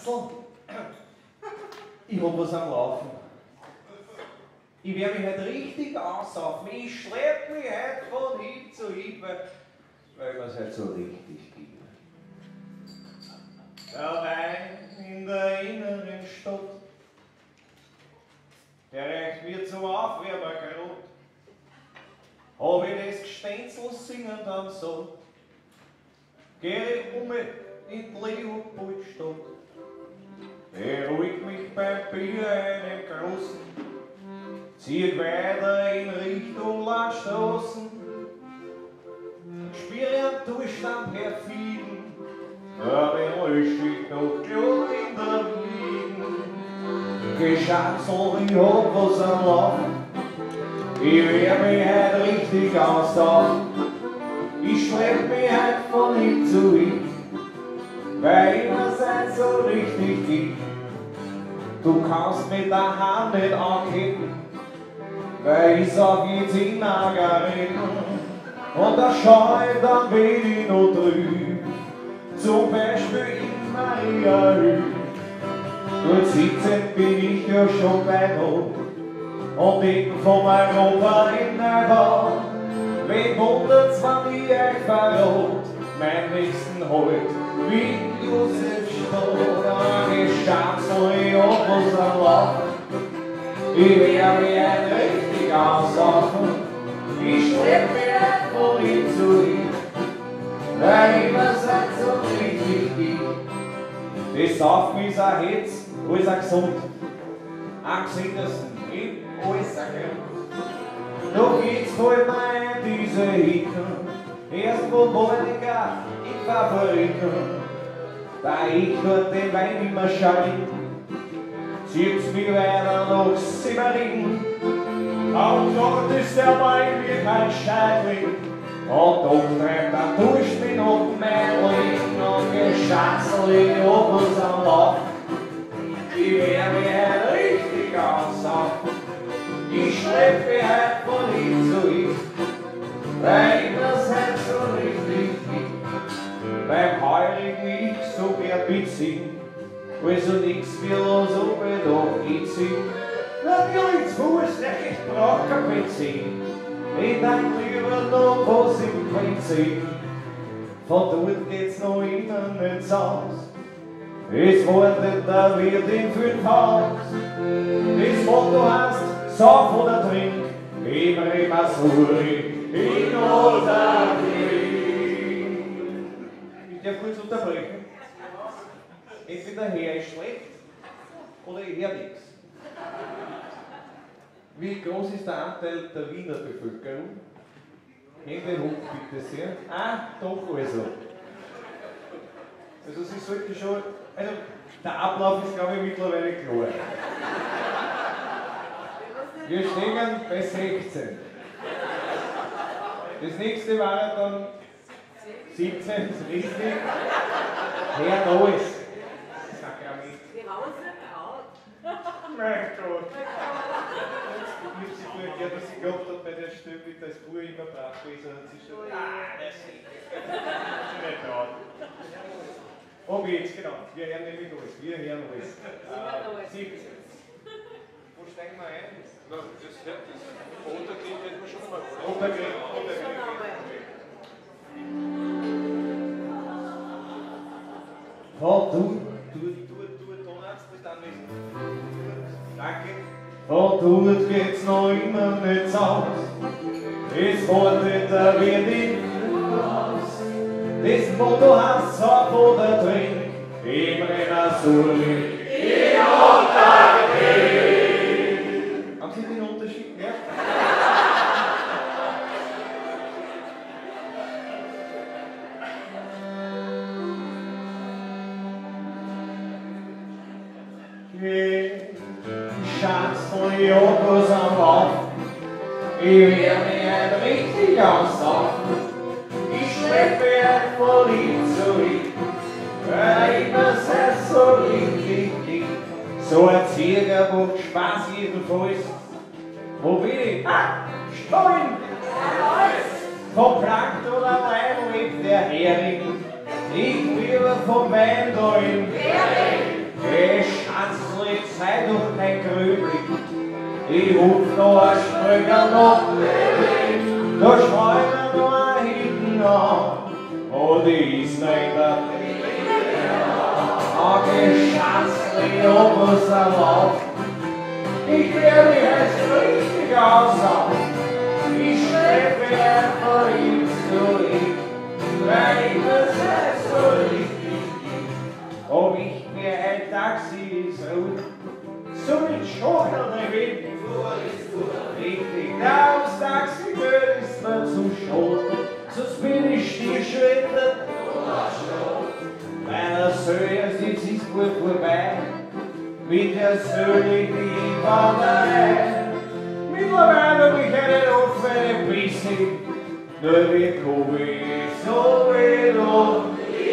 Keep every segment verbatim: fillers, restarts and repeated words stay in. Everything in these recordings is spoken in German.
Schatzel, ich hab was am Laufen. Ich werde mich heute richtig aussaufen. Ich schlepp mich heute von Hieb zu Hieb, weil mir es halt so richtig gibt. Der Wein in der inneren Stadt, der reicht mir zum Aufwärmergrund. Hab ich das Gestenzel singend am Sohn, geh ich um in die Leopoldstadt. Beruhigt mich beim Bier einem Großen, zieht weiter in Richtung Landstraßen. Spüre am Durchstand perfiden, aber ich steht noch klar in der Wieden. Geschatzel, ich hab was am Laufen, ich werd mich heute richtig aussaufen. Ich schlepp mich heute von Hieb zu Hieb, weil immer seid so richtig gibt. Du kannst mit der Hand nicht ankippen, weil ich sag jetzt in Margareten. Und da schau ich dann wenig noch drüben, zum Beispiel in Mariahöhe. Dort sitzend bin ich ja schon bei Not und eben vom Europa in Neuwald. Wen wundert's, wenn ich euch verrot, mein nächsten Halt wie Josefstadt. Ich Schatzel, ich hab was am Laufen, ich werd mich ein richtig aussaufen. Ich schlepp mich ein von Hieb zu Hieb, weil immer seid so richtig gibt. Das Saufen ist ein Hetz, alles auch gesund, am gesindesten, in alles erkennt. Doch jetzt fällt mir ein, diese Hitten, erst wo Monika in Favoriten. Da ich dort den Wein immer scheint, zieht's mich weiter nach Severin. Und dort ist der Wein wie kein Scheidling, und dort treibt er durch mich noch mein Leben. Und Geschatzel, ich hab was am Laufen, ich werd mich heute richtig aussaufen. Ich schlepp mich heute von Hieb zu Hieb, weil ich das halt so richtig gibt. Beim heurigen Ich so gern mitziehen, also nix wie los, ob ich doch nicht sing. Natürlich zu Fuß, ich brauch kein Benzin, ich denk lieber noch was im Prinzip. Von dort geht's noch innen ins Haus, es wartet der Wirt im Fünfhaus. Das Motto heißt, sauf oder trink, im Remasuri, in oder Ich darf kurz unterbrechen. Entweder Herr ist schlecht oder ich hör nichts. Wie groß ist der Anteil der Wiener Bevölkerung? Hände hoch bitte sehr. Ah, doch also. Also Sie sollten schon, also der Ablauf ist glaube ich mittlerweile klar. Wir stehen bei sechzehn. Das nächste war dann siebzehn, ist richtig. Herr da ist. Sakrament. Die Hause Braut. Mein Gott. Ich hab sie vorher gehört, dass sie gehabt hat bei der Stelle, wie das Buch immer brav ist. Und sie schon, ah, das ist nicht traut. Und jetzt, genau. Wir hören nämlich alles. Wir hören alles. Äh, siebzehn. Wo steigen wir ein? Na, das hört das. Untergehen hätten wir schon mal. Untergehen, untergehen. Oh, du, du, du, du, Tonarzt, bist anwesend. Danke. Oh, dort geht's noch immer nicht aus. Es wartet der Wirt im Haus. Das Motto heißt, sauf oder trink, im Remasuri, in oder trink. Haben Sie den Unterschied gemerkt? Schatzel, ich hab was am Laufen, ich werd mich heute richtig aussaufen. Ich schlepp mich heute von Hieb zu Hieb, weil ich das halt so richtig gibt. So ein Zieger macht Spaß jedenfalls. Wo bin ich? Ah, Stollen! Vom Plankt oder Leim lebt der Hering, ich lieber vom Wein da im Hering. Ich ruf noch ein Sprünger noch, da schreiben wir hinten an, und ich ist nicht der Geschatzli Obersalat. Ich werde mich jetzt richtig aussagen. Ich schleppe einfach ihm zurück, weil ich das nicht so richtig bin. Ob ich mir ein Taxi ist rot, so mit Schochern reden, richtig, da aufs Taxi gehört ist mir zu schade, sonst bin ich stillschrittend. Meiner Söhne sitzt ist gut vorbei, mit der Söhne die Wanderei. Mittlerweile habe ich einen offenen Bisse, nur wie Kobe, so wie noch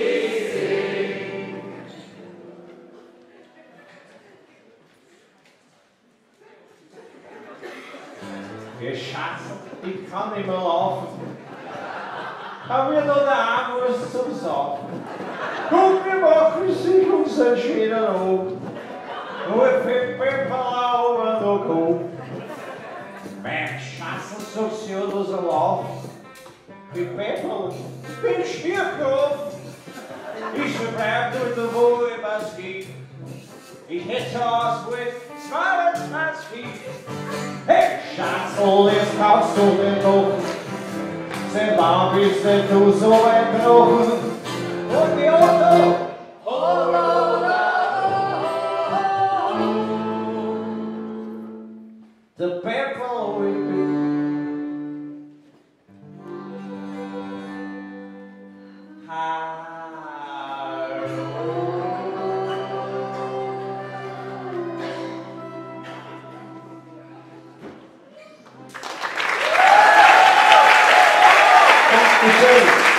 Schatz, ich kann nicht mehr laufen. Haben wir noch der Arm was zum Saufen? Guck, wir machen sich unseren schönen Hof. Nur für Pepperla oben noch Kopf. Mein Schatz, sagst du ja, dass er läuft. Wie Pepperl, bin Stierkopf. Ich verbleib durch der Woche, was geht. Ich hätte ausgewählt zweiundzwanzig. Hey, Schatzel, jetzt kaufst du den noch. Seit wann bist denn du so weit knochen? Und die Otto, der Pepperl will be. Thank you.